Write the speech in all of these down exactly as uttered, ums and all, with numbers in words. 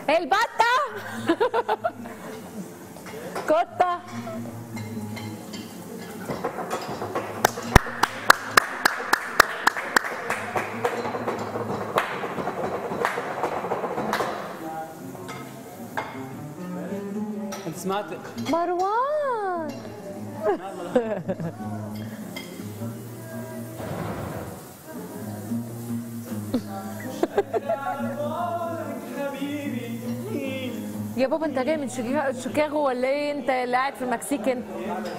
البطة. قطة. انت سمعت مروان. يا بابا انت جاي من شيكاغو ولا ايه؟ انت اللي قاعد في المكسيك انت.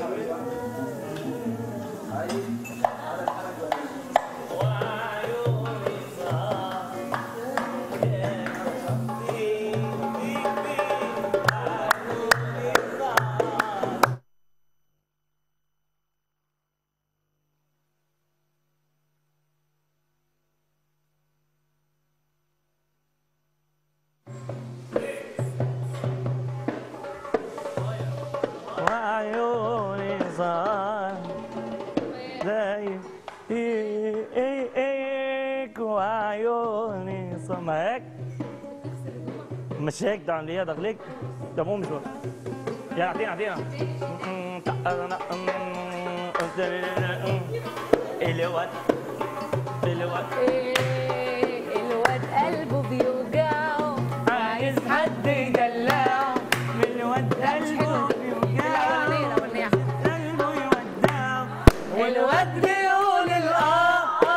مش هيك ده عندي ده غليك ده مو مش يا اعطينا اعطينا الواد الواد الواد قلبه بيوجعه عايز حد يدلعه. من الواد قلبه بيوجعه قلبه يودعه والواد بيقول الاه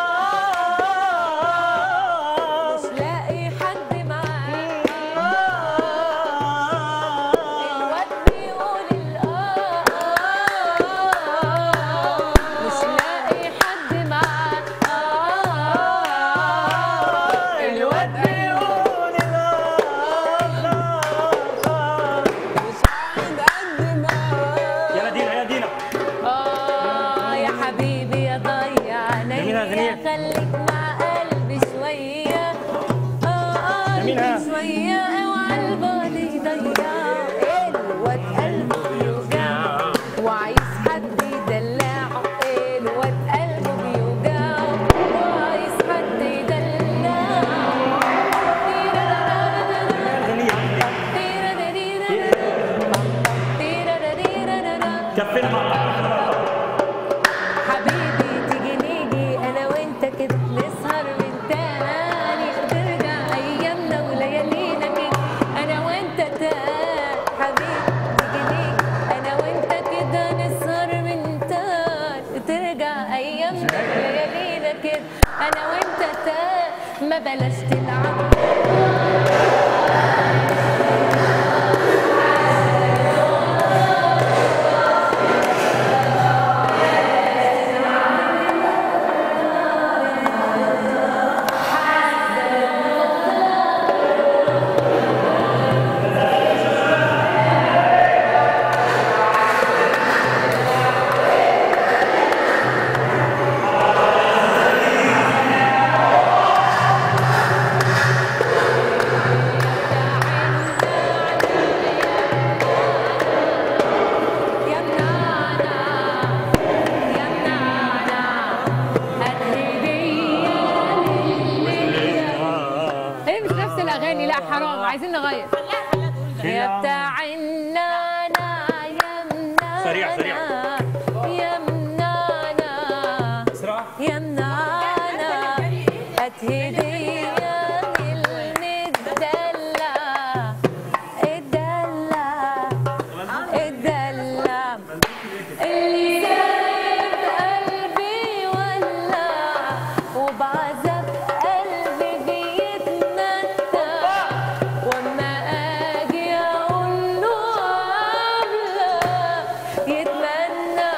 انا وانت تا ما بلاش تلعب. عايزين نغير. يا بتاع النانا يا منانا سريع سريع يا منانا اسرع يا منانا هات هدية من الدلع الدلع الدلع اللي سايب قلبي ولع وبعذب قلبي بيتمتع وما اجي اقول له عامله يتمنى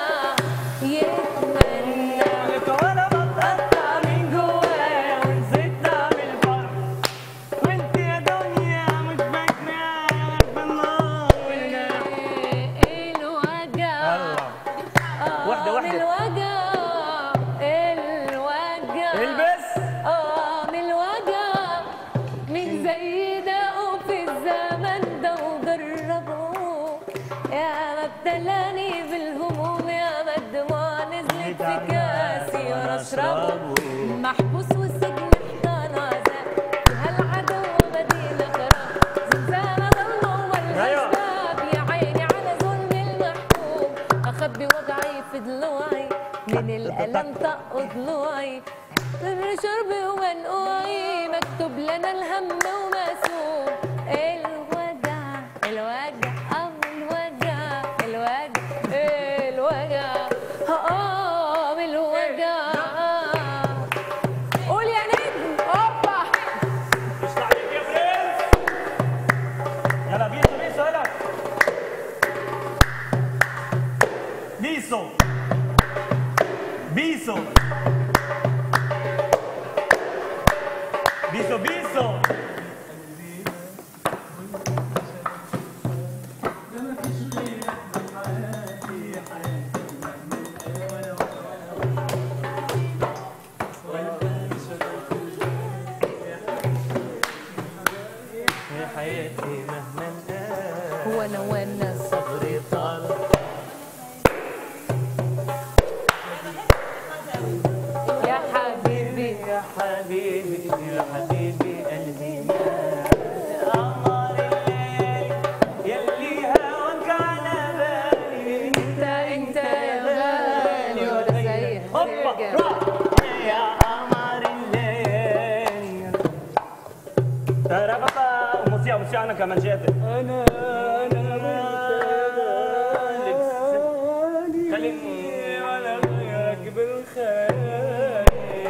يتمنى وانا بتقطع من جوايا ونسيت اعمل فرح وانت يا دنيا مش فاكره بالله الوجع واحده واحده الوجع الوجع البس اه من الوجع من زي ده وفي الزمن ده وجربوه يا ما ابتلاني بالهموم يا ما الدموع نزلت في كاسي وانا اشربه محبوس والسجن احضان عذاب وهالعدو مدينة خراب بنطق ضلوعي سر شربي ومنقوعي مكتوب لنا الهم ومسوم الوجع الوجع اه الوجع الوجع الوجع اه الوجع قول يا نجم اوبا مش عليك يا برنس. يلا بيسو بيسو يلا بيسو بيسو بيسو بيسو يا حياتي مهما كان وانا وانا صبري طال يا حبيبي يا حبيبي يا حبيبي قلبي مات قمر الليل يلي هواك على بالي انت انت يا غالي ولا زي هوبا يا قمر الليل ترى بابا وموسيقى موسيقى انا كمان جات انا انا خليني على غيرك بالخير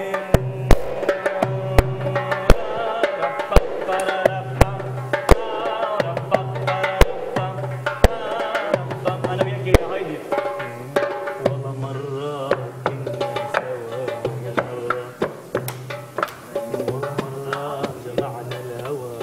انا بيحكي يا هايدي والله مرة كنا سوا يا مرة والله مرة جمعنا الهوى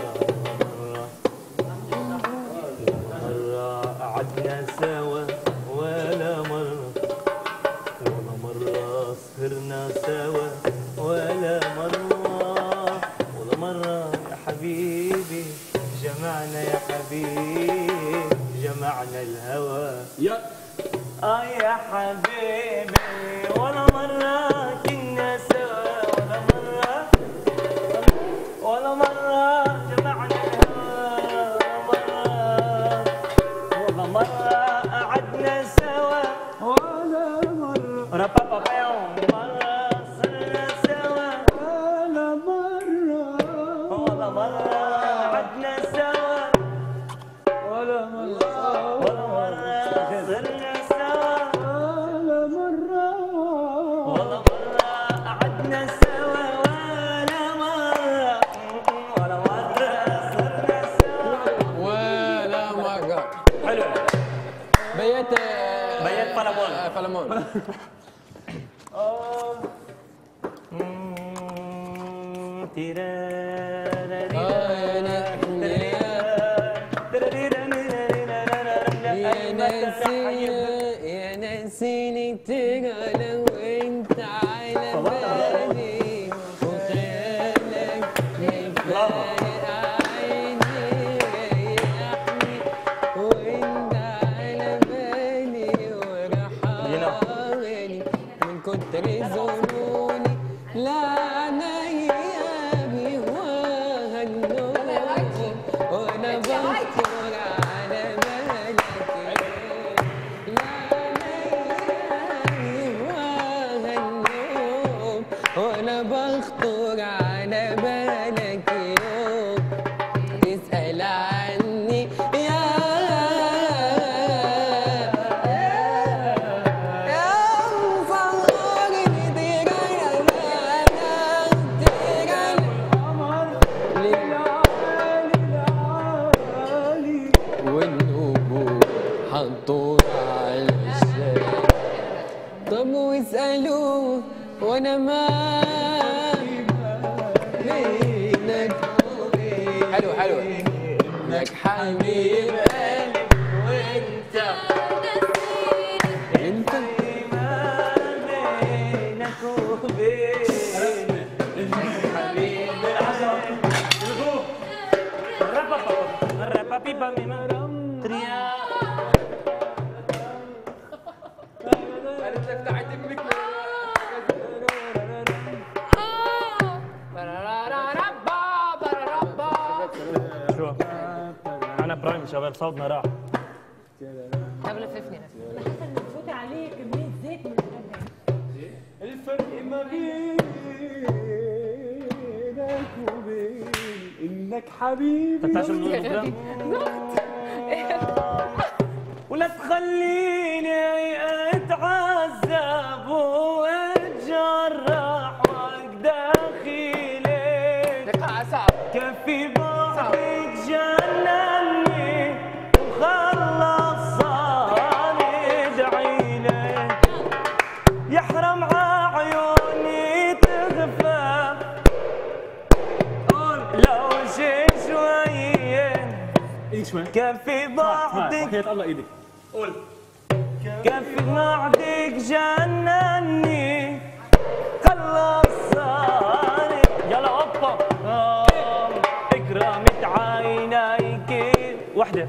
مرة مرة قعدنا سوا ولا مرة ولا مرة سهرنا سوا ولا مرة ولا مرة يا حبيبي جمعنا يا حبيبي جمعنا الهوى يا اه يا حبيبي ولا مرة كنا سوا ولا مرة ولا مرة جمعنا الهوى مرة ولا مرة قعدنا سوا ولا مرة أنا بابا بيوم مرة صرنا سوا ولا مرة ولا مرة قعدنا سوا ولا مرة ولا مرة صرنا سوا ولا مرة ولا مرة قعدنا سوا ولا مرة ولا مرة صرنا سوا ولا مرة. حلو بيت بيت فلمون. آه، فلمون. يا ناسي يا ناسيني ترى لو انت على بالي وخيالك يفارق عيني ريحني وانت على بالي ورحالي من كتر ظنوني لا عينيا بيهواها النوم وانا بخطر على بالك لا عينيا بيهواها النوم وانا بخطر على بالك يوم تسأل عني يا يا مفكرني تجري تجري والنجوم حطوا على الشارع طب واسألوه وانا ما بينك حلو حلو انك حبيب قلبي وانت انت ما بينك وبين حبيب العشر الرابا بيبا ميما تريا شو انا برايم شباب صوتنا راح طب لففني لففني صوتي عليه كمية زيت من القلب. الفرق ما بينك وبين انك حبيبي فتاش من البروجرام ولا تخليني اتعذب واتجرح داخلي لقاء صعب كفي بعدك جنني وخلص صاري ادعيلي يحرم عيوني تغفى لو شي شوية ايش شوي كفي بعدك وحياة الله ايدك قول كفي بعدك جنني خلص صاري يلا اوبا كرامة عينيك وحدة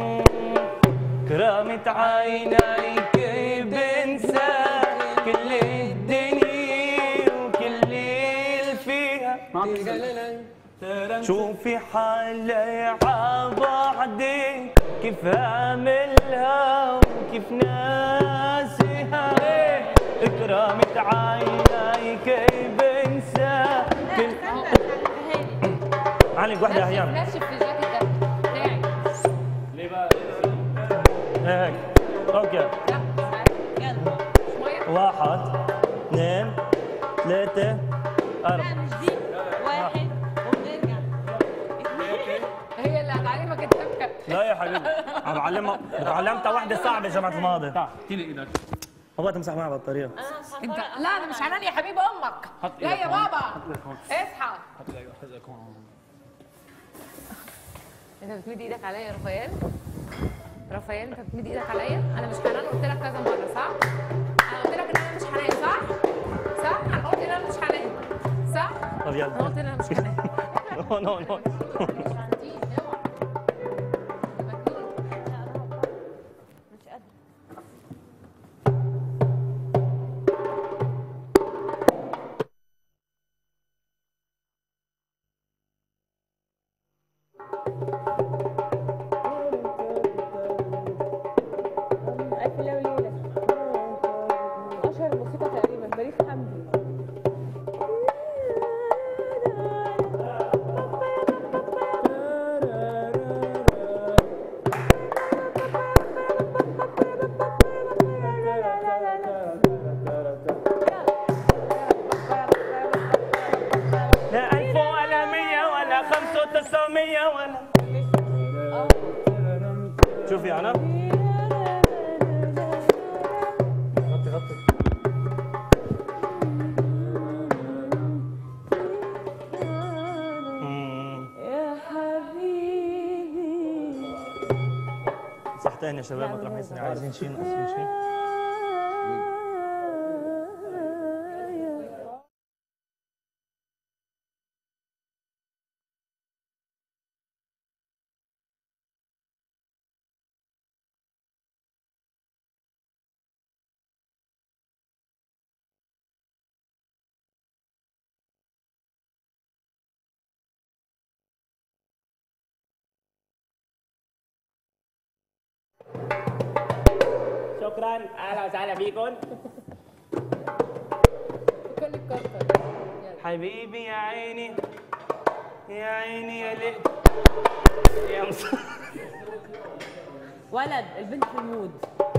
كرامة عينيك بنسى كل الدنيا وكل اللي فيها شوفي حالي عبعدك كيف عاملها وكيف ناسيها كرامة عينيك بنسى كل عليك واحدة أحيانا ناشف في الجاكيت ده بتاعي. ليه بقى؟ هيك اوكي لا يلا شوية. واحد اثنين ثلاثة لا أربعة مش دي. واحد وبنرجع. اثنين. هي اللي هتعلمك الدبكة. لا يا حبيبي عم بعلمها بعلمتها واحدة صعبة يا جماعة الماضي تعال احكي ايدك هو تمسح معي بالطريقة انت لا انا مش عنان يا حبيب امك. لا يا بابا اصحى. حط ايدك حط ايدك هون انت بتمد ايدك عليا يا رافائيل؟ رافائيل انت بتمد ايدك عليا؟ انا مش حنان قلت لك كذا مرة صح؟ انا قلت لك ان انا مش حنان صح؟ صح؟ انا قلت ان انا مش حنان صح؟ طب يلا انا قلت ان انا مش حنان. هون هون هون مش قادرة. ألف ليلة وليلة أشهر موسيقى تقريبا بليغ حمدي. لا ألف ولا مية ولا خمسة وتسعمية ولا شوفي أنا غطي غطي يا حبيبي صحتين يا شباب ما تروحوا يصير عايزين شيء ناقصين شيء شكرا اهلا وسهلا فيكم كل الكتر. حبيبي يا عيني يا عيني يا ليل يا مص... ولد البنت في المود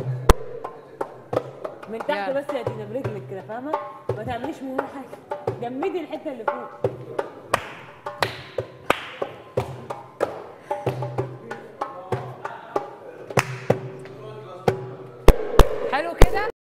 من تحت يلا. بس يا تينا برجلك كده فاهمة؟ ما تعمليش من هنا حاجة جمدي الحتة اللي فوق